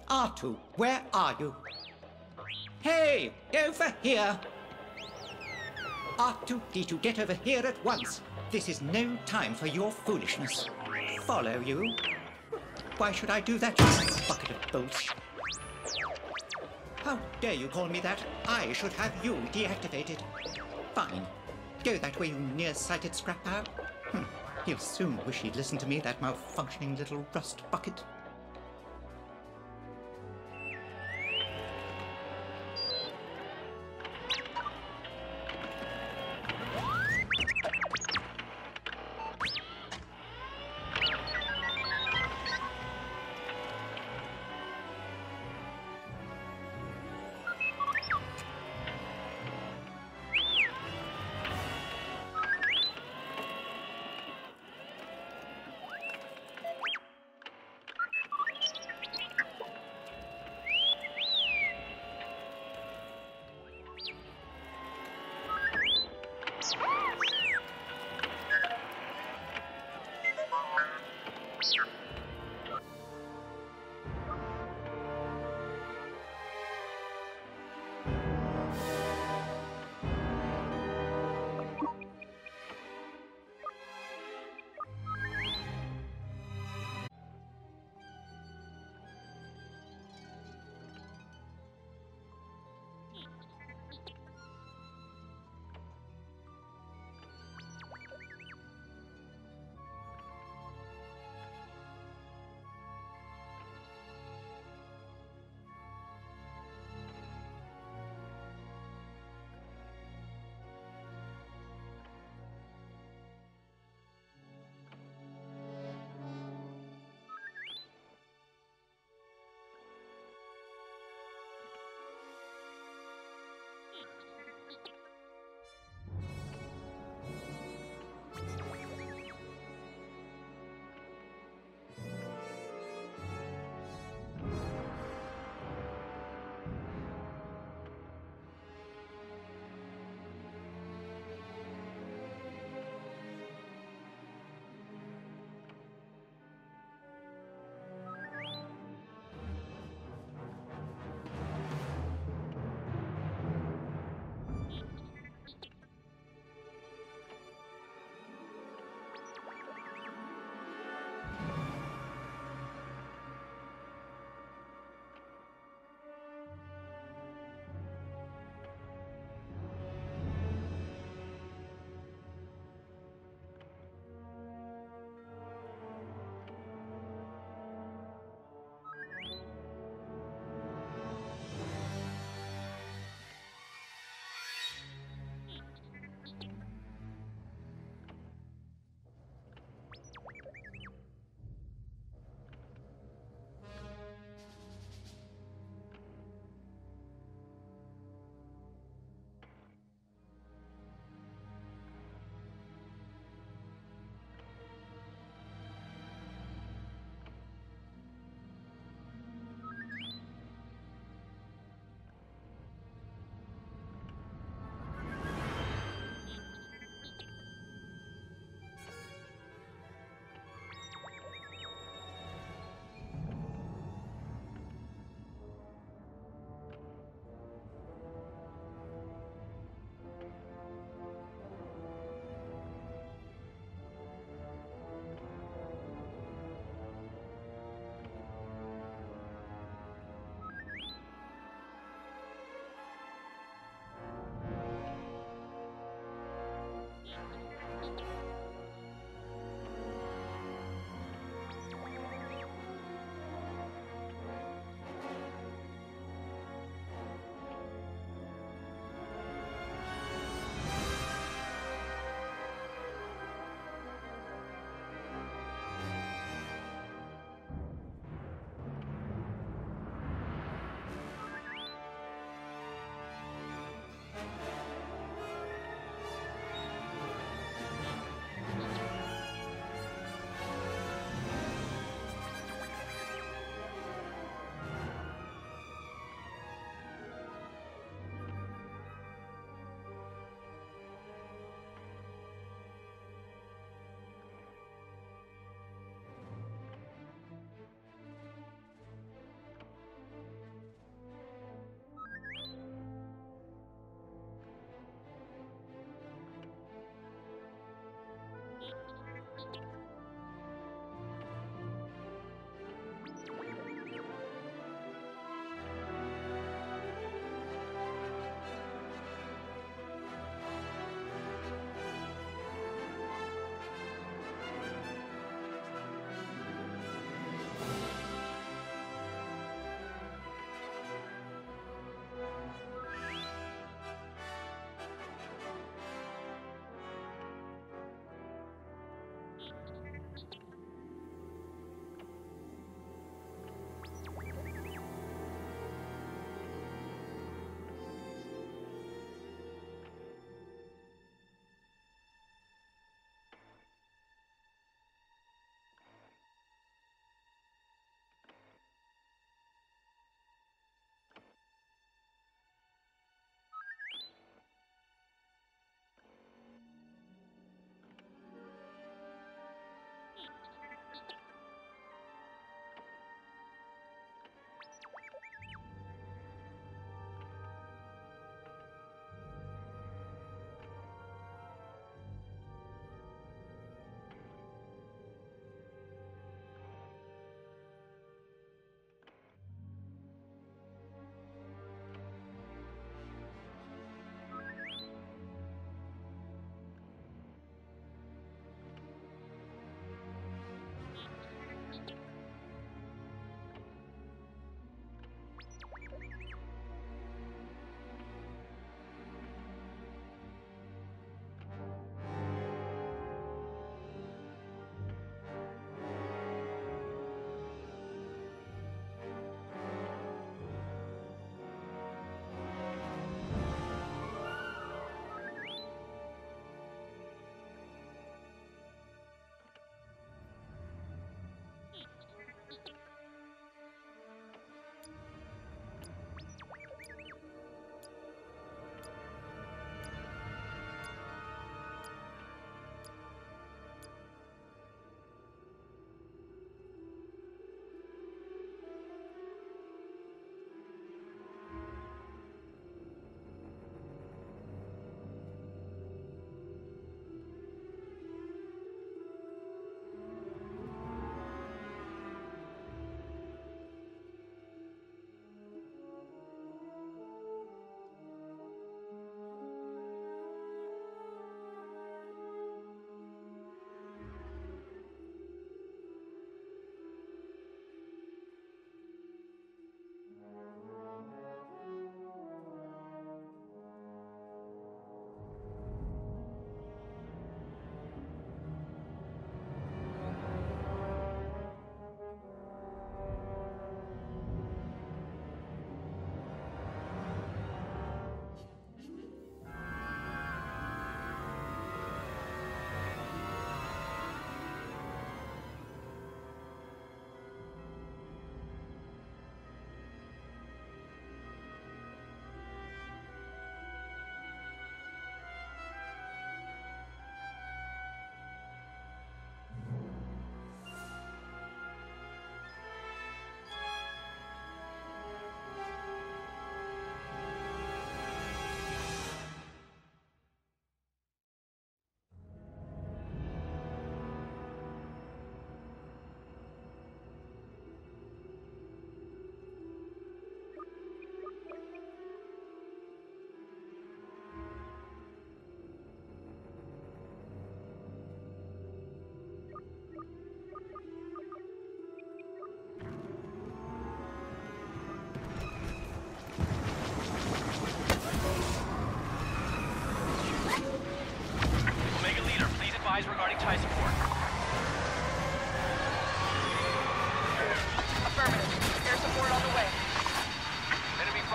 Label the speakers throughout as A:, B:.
A: R2, where are you? Hey, over here! R2-D2, get over here at once. This is no time for your foolishness. Follow you? Why should I do that, you bucket of bolts? How dare you call me that? I should have you deactivated. Fine. Go that way, you nearsighted scrap-pile. He'll soon wish he'd listened to me, that malfunctioning little rust bucket.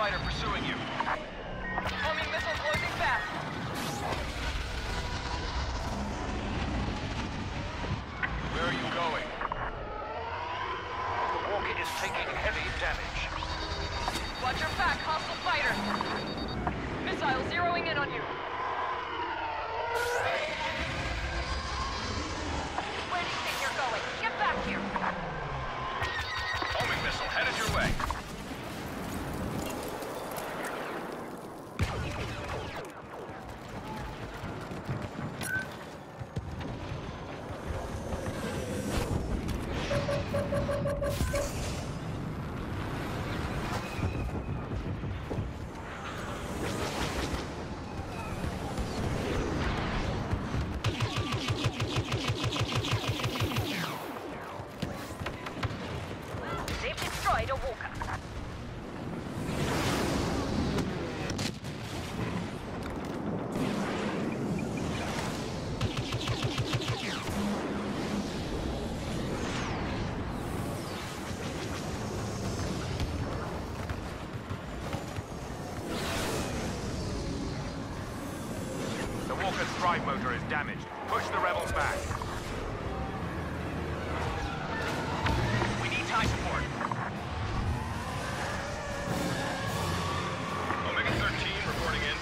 B: fighter pursuing you.
C: Homing missile closing fast.
B: Where are you going? The walker is taking heavy damage.
C: Watch your back, hostile fighter. Missile zeroing in on you. Where do you think you're going? Get back here.
B: Homing missile headed your way.
C: They've destroyed a walker.
B: The walker's drive motor is damaged. Push the rebels back. We need tie support. Omega 13 reporting in.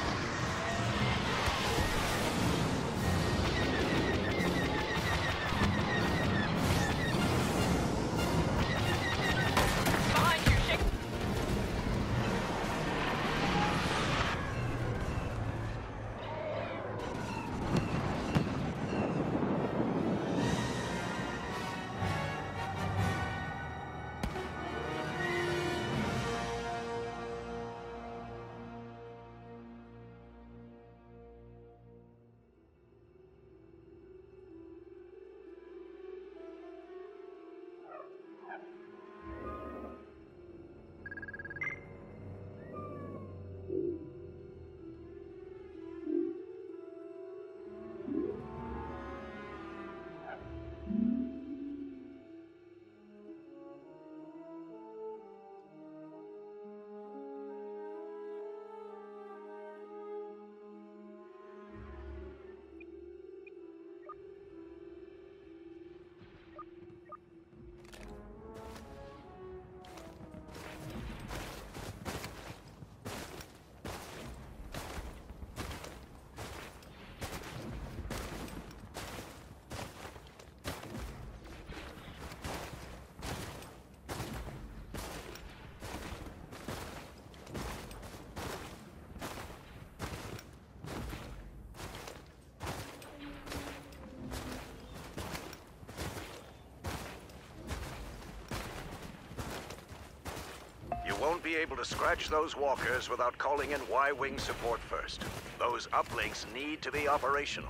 C: Behind you, shake.
D: You won't be able to scratch those walkers without calling in Y-Wing support first. Those uplinks need to be operational.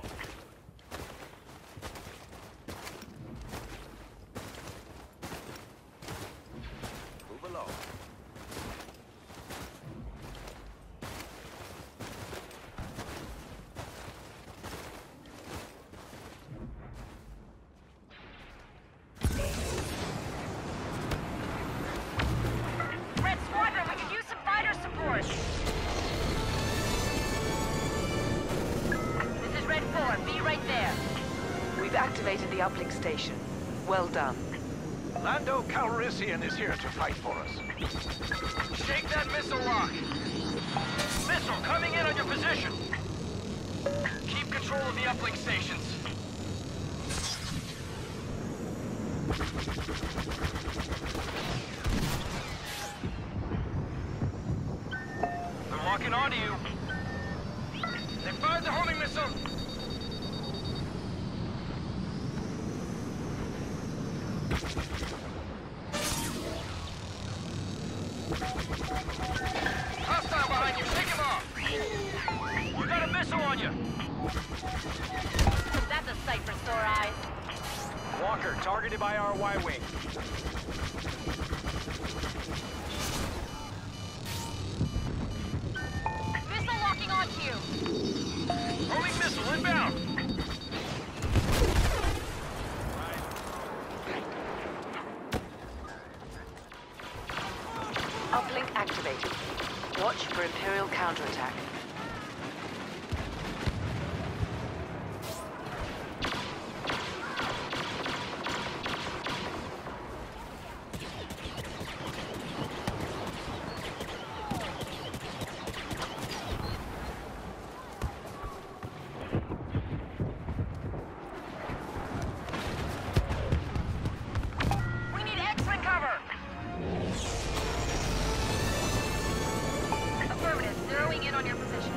D: Move along.
C: Red Squadron, we could use some fighter support. This is Red 4. Be right there.
E: We've activated the uplink station. Well done.
D: Lando Calrissian is here to fight for us.
B: Shake that missile lock. Missile coming in on your position. Keep control of the uplink stations. They're locking onto you. They fired the homing missile. Hostile behind you. Take him off. You got a missile on you.
C: That's a sight for sore eyes.
B: Walker targeted by our Y-Wing.
C: Missile locking onto you.
B: Homing missile inbound.
E: Uplink activated. Watch for Imperial counterattack.
C: We need X-wing cover! Affirmative. Zeroing in on your position.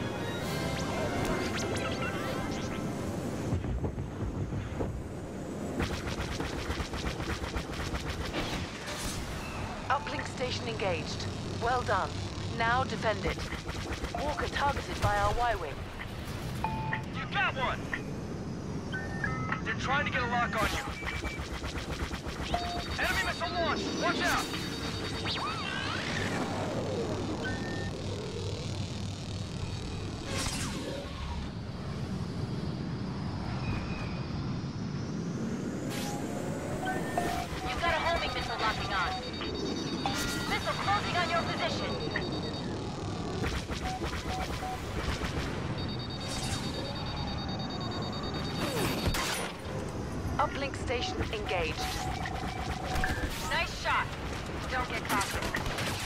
E: Uplink station engaged. Well done. Now defend it. Walker targeted by our Y-wing.
B: You got one! They're trying to get a lock on you. Enemy missile launch! Watch out!
C: You've got a homing missile locking on. Missile closing on your position.
E: Uplink station engaged.
C: Nice shot. Don't get caught.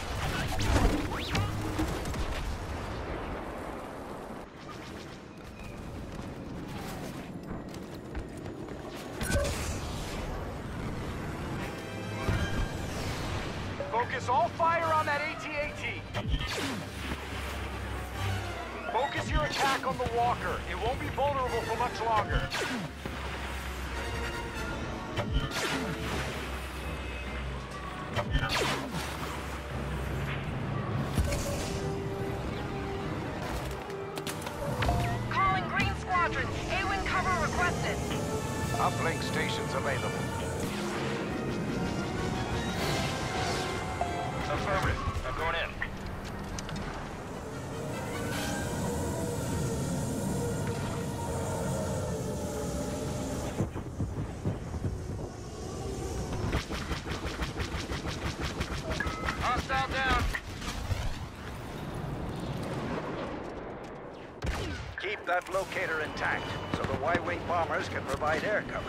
B: Focus all fire on that AT-AT. Focus your attack on the walker. It won't be vulnerable for much longer.
C: Calling Green Squadron. A-wing cover requested.
D: Uplink stations available.
B: Affirmative. I'm going in. Hostile down.
D: Keep that locator intact, so the Y-wing bombers can provide air cover.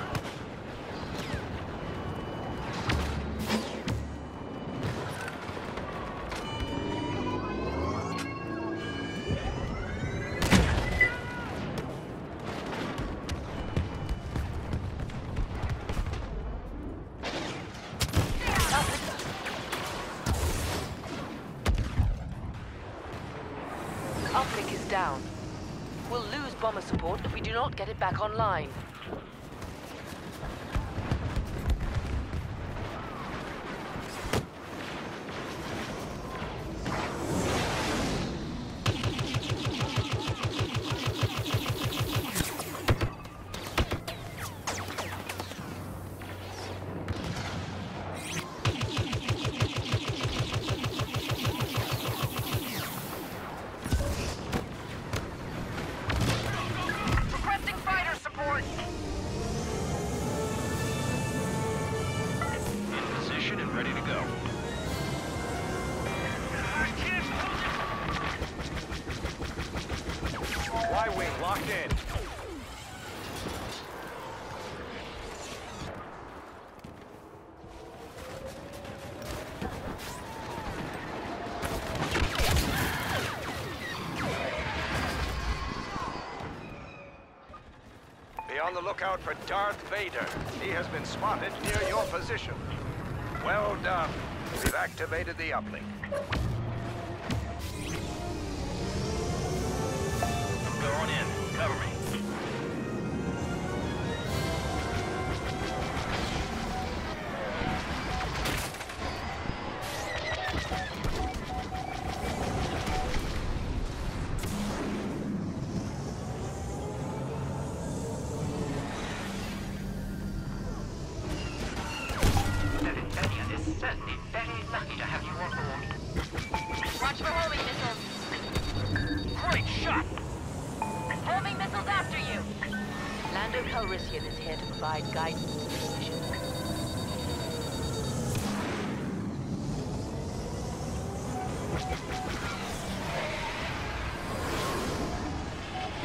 E: Uplink is down. We'll lose bomber support if we do not get it back online.
C: Requesting fighter support.
B: In position and ready to go. Y-wing locked in.
D: Be on the lookout for Darth Vader. He has been spotted near your position. Well done. We've activated the uplink.
B: I'm going in. Cover me.
A: Certainly very lucky to have you on board.
C: Watch for homing missiles.
B: Great shot!
C: Homing missiles after you.
E: Lando Calrissian is here to provide guidance to this mission.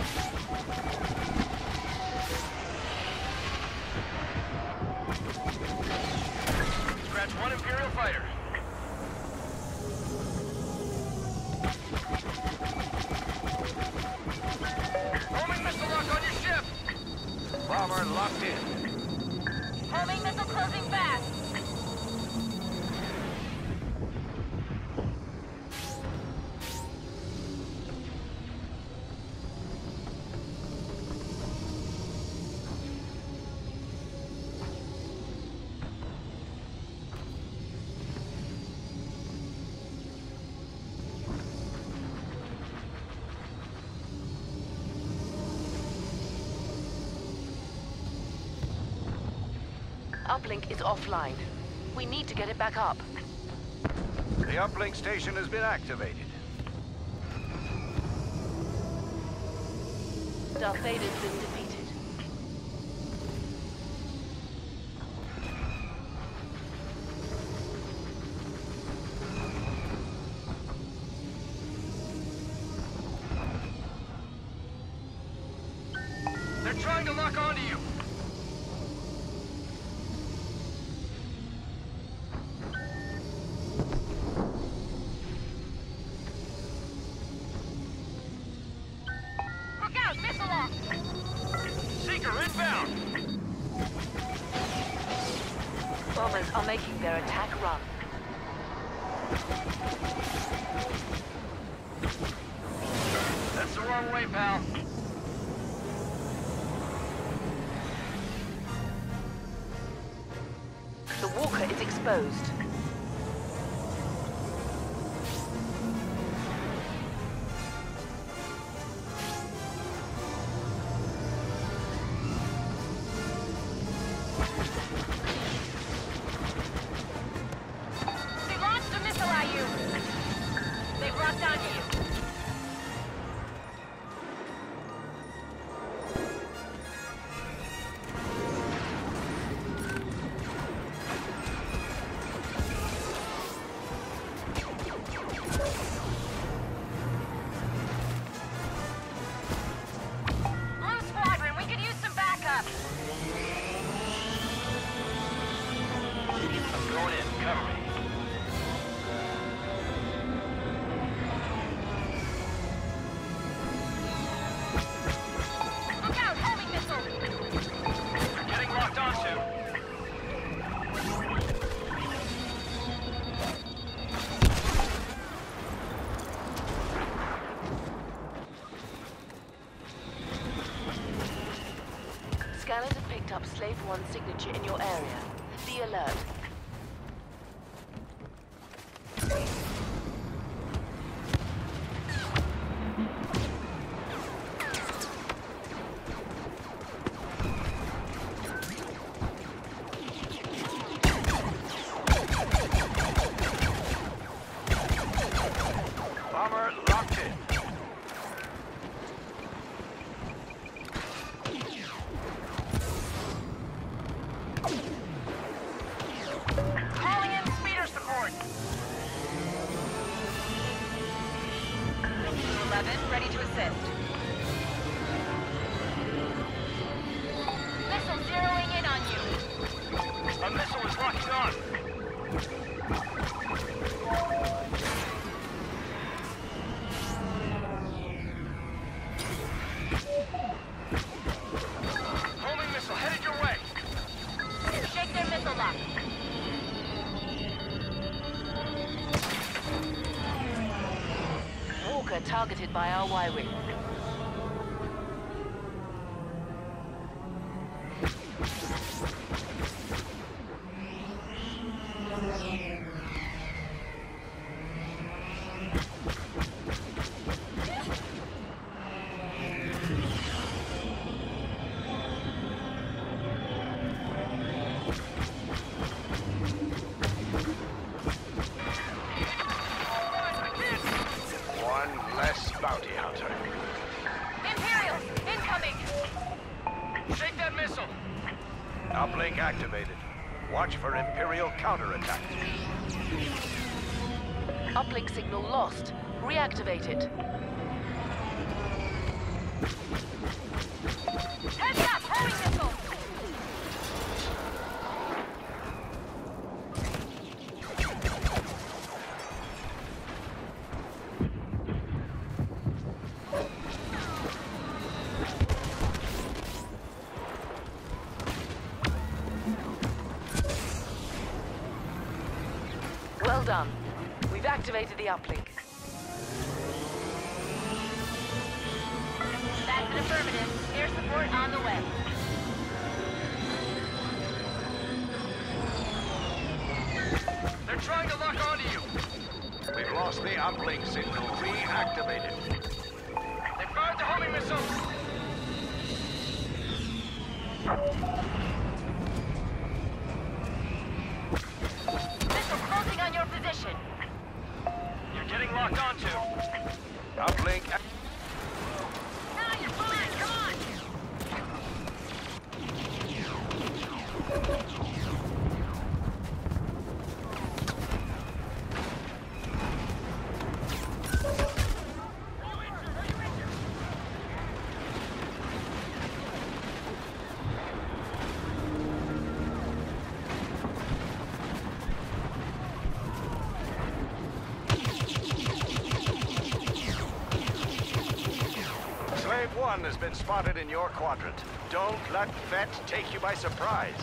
B: Scratch one Imperial fighter. Homing missile lock on your ship.
D: Bomber locked in.
C: Homing missile closing fast.
E: Uplink is offline. We need to get it back up.
D: The uplink station has been activated.
E: Darth Vader's been defeated.
B: They're trying to lock onto you.
C: Look out, missile lock.
B: Seeker inbound.
E: Bombers are making their attack run.
B: That's the wrong way, pal.
E: The walker is exposed.
C: They launched a missile at you. They've locked onto you. Blue Squadron, we could use some backup.
B: I'm going in. Cover me.
C: Look out, homing missile.
B: Getting locked onto.
E: Scanners have picked up Slave One's signature in your area. Be alert.
D: Bomber locked in.
B: Calling in speeder support.
C: 11, ready to assist. Missile zeroing in on you.
B: A missile is locking on. Homing missile headed your way.
C: Shake their missile lock.
E: Walker targeted by our Y-wing.
D: One less bounty hunter.
C: Imperials, incoming.
B: Shake that missile.
D: Uplink activated. Watch for Imperial counterattack.
E: Uplink signal lost. Reactivate it.
C: Heads up! Homing missile!
E: Well done. We've activated the uplink.
C: That's an affirmative. Air support on the way.
B: They're trying to lock onto you.
D: We've lost the uplink signal. Reactivated.
B: They fired the homing missile.
C: Missile closing on your position.
B: You're getting locked onto.
D: Uplink.
C: Now you're fine. Come on.
D: Slave 1 has been spotted in your quadrant. Don't let Vet take you by surprise.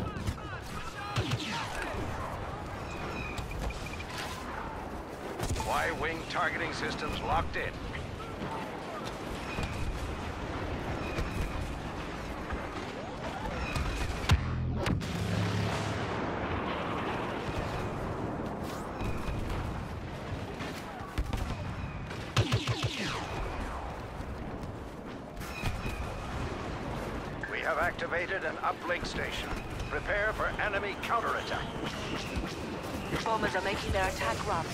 D: Y-wing targeting systems locked in. We have activated an uplink station. Prepare for enemy counterattack.
E: Bombers are making their attack run.